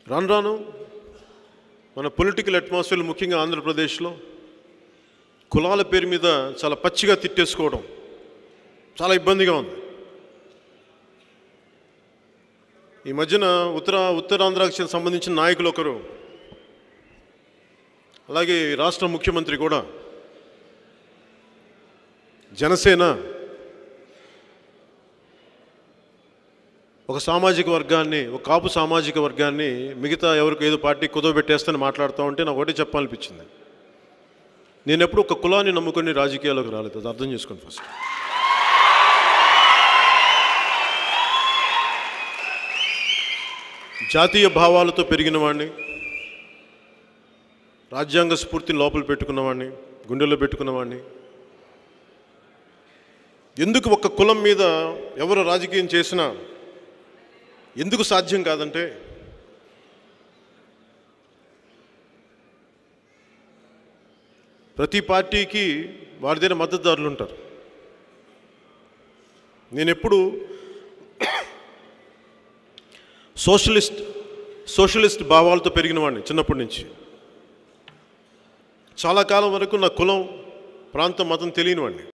రాను రాను మన పొలిటికల్ అట్మాస్ఫియర్ ముఖ్యంగా ఆంధ్రప్రదేశ్లో కులాల పేరు మీద చాలా పచ్చిగా తిట్టేసుకోవడం చాలా ఇబ్బందిగా ఉంది. ఈ మధ్యన ఉత్తరాంధ్రకి సంబంధించిన నాయకులు ఒకరు, అలాగే రాష్ట్ర ముఖ్యమంత్రి కూడా జనసేన ఒక సామాజిక వర్గాన్ని, ఒక కాపు సామాజిక వర్గాన్ని మిగతా ఎవరికి ఏదో పార్టీ కుదవబెట్టేస్తని మాట్లాడుతూ ఉంటే నాకు ఒకటి చెప్పాలనిపించింది. నేను ఎప్పుడు ఒక కులాన్ని నమ్ముకొని రాజకీయాల్లోకి రాలేదు. అది అర్థం చేసుకోండి ఫస్ట్. జాతీయ భావాలతో పెరిగిన వాడిని, రాజ్యాంగ స్ఫూర్తిని లోపల పెట్టుకున్నవాడిని, గుండెల్లో పెట్టుకున్నవాడిని. ఎందుకు ఒక కులం మీద ఎవరు రాజకీయం చేసినా ఎందుకు సాధ్యం కాదంటే, ప్రతి పార్టీకి వారిదైన మద్దతుదారులు ఉంటారు. నేను ఎప్పుడు సోషలిస్ట్ భావాలతో పెరిగిన వాడిని చిన్నప్పటి నుంచి. చాలా కాలం వరకు నా కులం, ప్రాంతం, మతం తెలియని వాడిని.